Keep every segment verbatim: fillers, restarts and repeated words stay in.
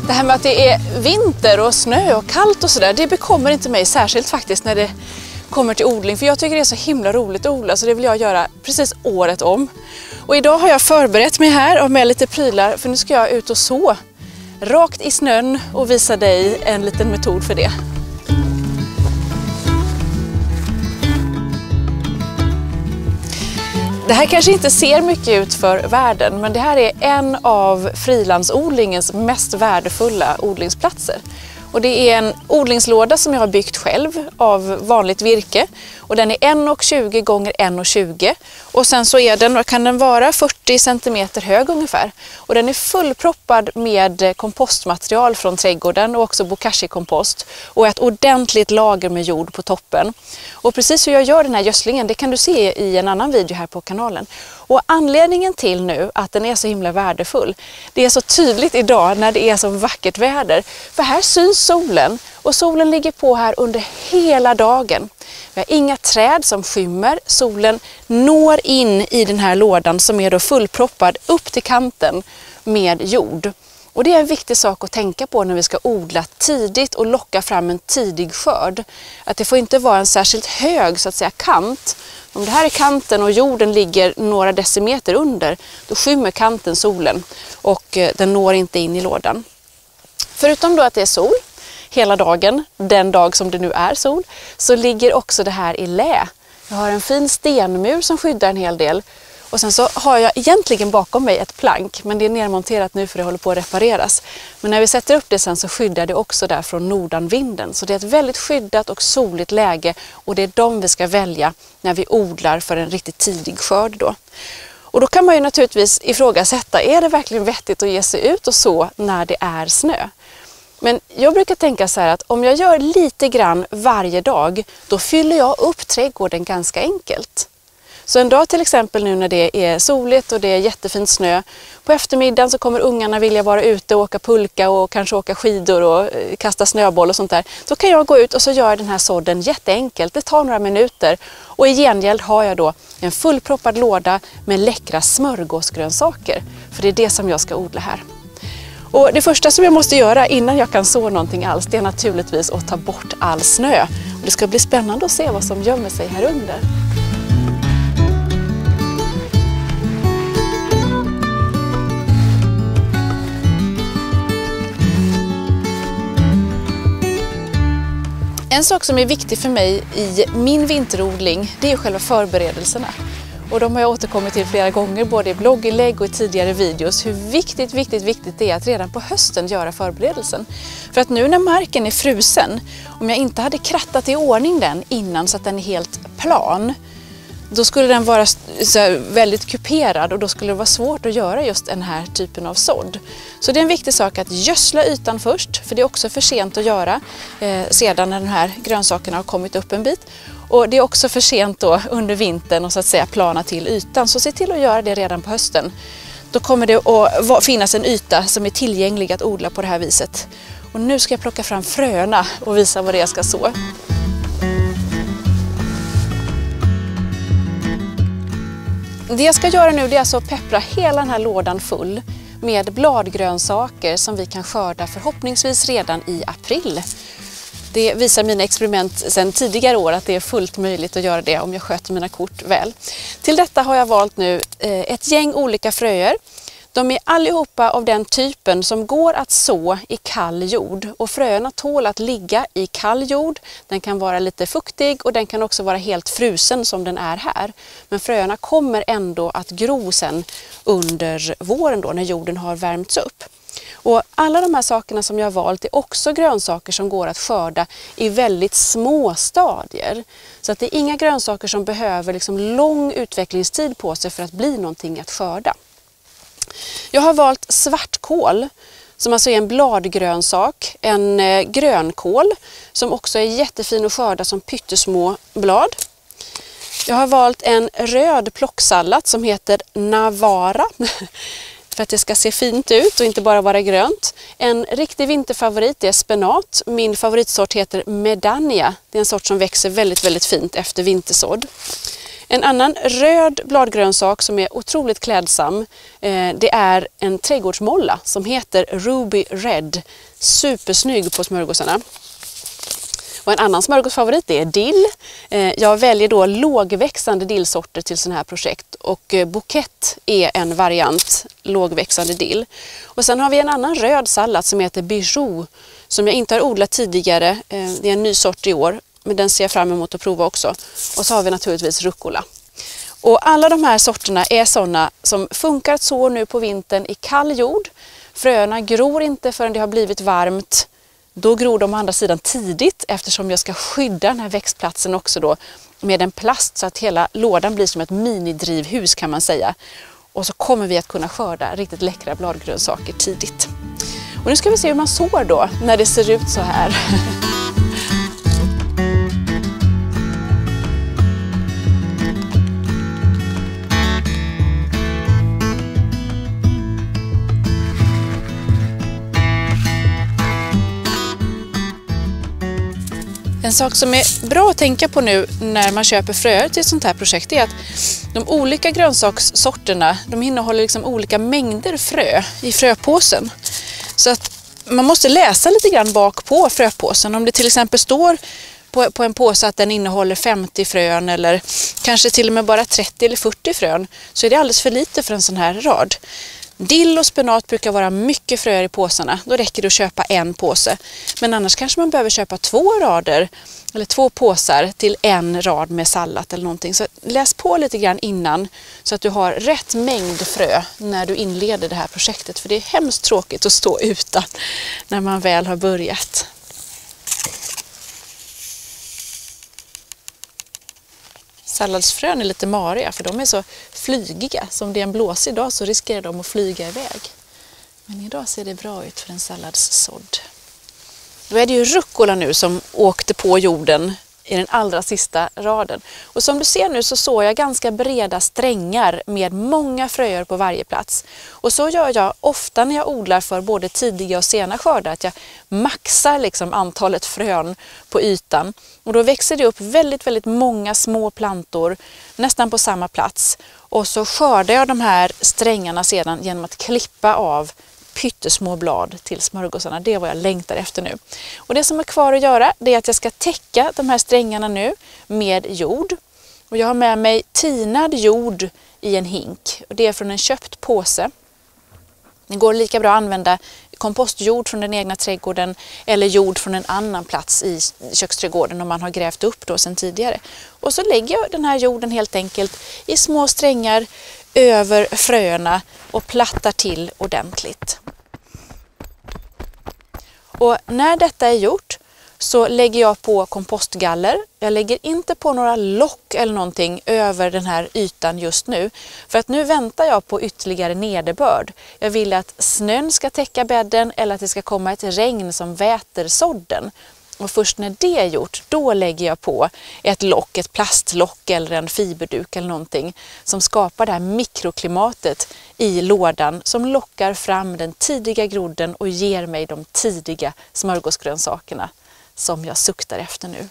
Det här med att det är vinter och snö och kallt och sådär, det bekommer inte mig särskilt faktiskt när det kommer till odling. För jag tycker det är så himla roligt att odla, så det vill jag göra precis året om. Och idag har jag förberett mig här och med lite prylar, för nu ska jag ut och så rakt i snön och visa dig en liten metod för det. Det här kanske inte ser mycket ut för världen, men det här är en av frilandsodlingens mest värdefulla odlingsplatser. Och det är en odlingslåda som jag har byggt själv av vanligt virke. Och den är en komma tjugo gånger en komma tjugo. Och sen så är den, kan den vara fyrtio centimeter hög ungefär. Och den är fullproppad med kompostmaterial från trädgården och också bokashi-kompost. Och ett ordentligt lager med jord på toppen. Och precis hur jag gör den här gödslingen, det kan du se i en annan video här på kanalen. Och anledningen till nu att den är så himla värdefull, det är så tydligt idag när det är så vackert väder. För här syns solen och solen ligger på här under hela dagen. Vi har inga träd som skymmer. Solen når in i den här lådan som är då fullproppad upp till kanten med jord. Och det är en viktig sak att tänka på när vi ska odla tidigt och locka fram en tidig skörd. Att det får inte vara en särskilt hög så att säga kant. Om det här är kanten och jorden ligger några decimeter under, då skymmer kanten solen och den når inte in i lådan. Förutom då att det är sol hela dagen, den dag som det nu är sol, så ligger också det här i lä. Jag har en fin stenmur som skyddar en hel del. Och sen så har jag egentligen bakom mig ett plank, men det är nermonterat nu för det håller på att repareras. Men när vi sätter upp det sen så skyddar det också där från nordanvinden. Så det är ett väldigt skyddat och soligt läge och det är de vi ska välja när vi odlar för en riktigt tidig skörd då. Och då kan man ju naturligtvis ifrågasätta, är det verkligen vettigt att ge sig ut och så när det är snö? Men jag brukar tänka så här att om jag gör lite grann varje dag, då fyller jag upp trädgården ganska enkelt. Så en dag till exempel nu när det är soligt och det är jättefint snö, på eftermiddagen så kommer ungarna vilja vara ute och åka pulka och kanske åka skidor och kasta snöboll och sånt där. Då kan jag gå ut och så gör den här sådden jätteenkelt, det tar några minuter och i gengäld har jag då en fullproppad låda med läckra smörgåsgrönsaker, för det är det som jag ska odla här. Och det första som jag måste göra innan jag kan så någonting alls, det är naturligtvis att ta bort all snö. Och det ska bli spännande att se vad som gömmer sig här under. En sak som är viktig för mig i min vinterodling, det är själva förberedelserna. Och de har jag återkommit till flera gånger, både i blogginlägg och i tidigare videos, hur viktigt, viktigt, viktigt det är att redan på hösten göra förberedelsen. För att nu när marken är frusen, om jag inte hade krattat i ordning den innan så att den är helt plan, då skulle den vara så väldigt kuperad och då skulle det vara svårt att göra just den här typen av sådd. Så det är en viktig sak att gödsla ytan först, för det är också för sent att göra eh, sedan när de här grönsakerna har kommit upp en bit. Och det är också för sent då under vintern och så att säga plana till ytan, så se till att göra det redan på hösten. Då kommer det att finnas en yta som är tillgänglig att odla på det här viset. Och nu ska jag plocka fram fröna och visa vad det är jag ska så. Det jag ska göra nu, det är alltså att peppra hela den här lådan full med bladgrönsaker som vi kan skörda förhoppningsvis redan i april. Det visar mina experiment sedan tidigare år att det är fullt möjligt att göra det om jag sköter mina kort väl. Till detta har jag valt nu ett gäng olika fröer. De är allihopa av den typen som går att så i kall jord, och fröerna tål att ligga i kall jord. Den kan vara lite fuktig och den kan också vara helt frusen som den är här. Men fröerna kommer ändå att gro sen under våren då när jorden har värmts upp. Och alla de här sakerna som jag har valt är också grönsaker som går att skörda i väldigt små stadier. Så att det är inga grönsaker som behöver liksom lång utvecklingstid på sig för att bli någonting att skörda. Jag har valt svartkål som alltså är en bladgrönsak, en grönkål som också är jättefin att skörda som pyttesmå blad. Jag har valt en röd plocksallad som heter Navara för att det ska se fint ut och inte bara vara grönt. En riktig vinterfavorit är spenat. Min favoritsort heter Medania. Det är en sort som växer väldigt, väldigt fint efter vintersådd. En annan röd bladgrönsak som är otroligt klädsam, eh, det är en trädgårdsmolla som heter Ruby Red. Supersnygg på smörgåsarna. Och en annan smörgåsfavorit är dill. Eh, jag väljer då lågväxande dillsorter till sådana här projekt och eh, bouquet är en variant lågväxande dill. Och sen har vi en annan röd sallad som heter Bijou som jag inte har odlat tidigare. Eh, det är en ny sort i år. Men den ser jag fram emot att prova också. Och så har vi naturligtvis rucola. Och alla de här sorterna är sådana som funkar att så nu på vintern i kall jord. Fröna gror inte förrän det har blivit varmt. Då gror de å andra sidan tidigt eftersom jag ska skydda den här växtplatsen också då med en plast så att hela lådan blir som ett minidrivhus kan man säga. Och så kommer vi att kunna skörda riktigt läckra bladgrönsaker tidigt. Och nu ska vi se hur man sår då när det ser ut så här. En sak som är bra att tänka på nu när man köper fröer till ett sånt här projekt är att de olika grönsakssorterna de innehåller liksom olika mängder frö i fröpåsen. Så att man måste läsa lite grann bak på fröpåsen. Om det till exempel står på, på en påse att den innehåller femtio frön eller kanske till och med bara trettio eller fyrtio frön så är det alldeles för lite för en sån här rad. Dill och spenat brukar vara mycket fröer i påsarna. Då räcker det att köpa en påse. Men annars kanske man behöver köpa två rader eller två påsar till en rad med sallad eller någonting. Så läs på lite grann innan så att du har rätt mängd frö när du inleder det här projektet. För det är hemskt tråkigt att stå utan när man väl har börjat. Salladsfrön är lite mariga för de är så flygiga. Så om det är en blåsig dag så riskerar de att flyga iväg. Men idag ser det bra ut för en salladssådd. Då är det ju rucola nu som åkte på jorden i den allra sista raden. Och som du ser nu så sår jag ganska breda strängar med många fröer på varje plats. Och så gör jag ofta när jag odlar för både tidiga och sena skördar att jag maxar liksom antalet frön på ytan. Och då växer det upp väldigt, väldigt många små plantor nästan på samma plats. Och så skördar jag de här strängarna sedan genom att klippa av pyttesmå blad till smörgåsarna. Det är vad jag längtar efter nu. Och det som är kvar att göra det är att jag ska täcka de här strängarna nu med jord. Och jag har med mig tinad jord i en hink. Och det är från en köpt påse. Det går lika bra att använda kompostjord från den egna trädgården eller jord från en annan plats i köksträdgården om man har grävt upp då sedan tidigare. Och så lägger jag den här jorden helt enkelt i små strängar över fröna och plattar till ordentligt. Och när detta är gjort så lägger jag på kompostgaller. Jag lägger inte på några lock eller någonting över den här ytan just nu. För att nu väntar jag på ytterligare nederbörd. Jag vill att snön ska täcka bädden eller att det ska komma ett regn som väter sådden. Och först när det är gjort, då lägger jag på ett lock, ett plastlock eller en fiberduk eller någonting som skapar det här mikroklimatet i lådan som lockar fram den tidiga grodden och ger mig de tidiga smörgåsgrönsakerna som jag suktar efter nu.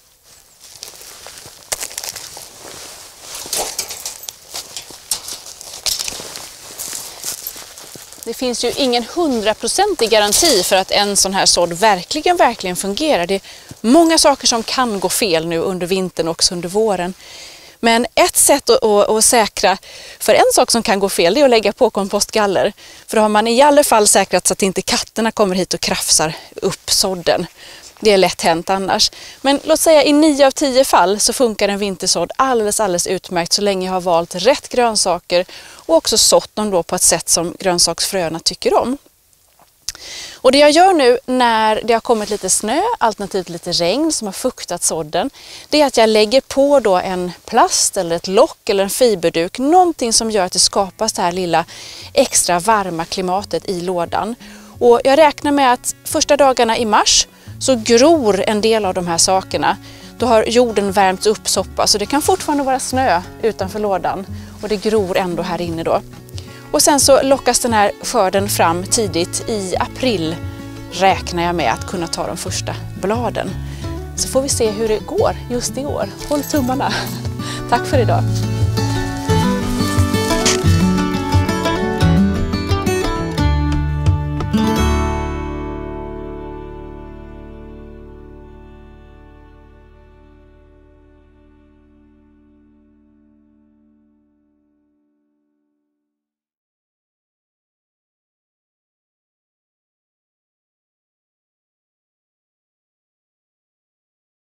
Det finns ju ingen hundraprocentig garanti för att en sån här sådd verkligen, verkligen fungerar. Det är många saker som kan gå fel nu under vintern och också under våren. Men ett sätt att, att, att säkra för en sak som kan gå fel är att lägga på kompostgaller. För då har man i alla fall säkrat så att inte katterna kommer hit och krafsar upp sådden. Det är lätt hänt annars. Men låt säga i nio av tio fall så funkar en vintersådd alldeles, alldeles utmärkt så länge jag har valt rätt grönsaker och också sått dem då på ett sätt som grönsaksfröna tycker om. Och det jag gör nu när det har kommit lite snö, alternativt lite regn som har fuktat sådden, det är att jag lägger på då en plast eller ett lock eller en fiberduk, någonting som gör att det skapas det här lilla extra varma klimatet i lådan. Och jag räknar med att första dagarna i mars så gror en del av de här sakerna. Då har jorden värmts upp så pass så det kan fortfarande vara snö utanför lådan och det gror ändå här inne då. Och sen så lockas den här skörden fram tidigt i april räknar jag med att kunna ta de första bladen. Så får vi se hur det går just i år. Håll tummarna. Tack för idag.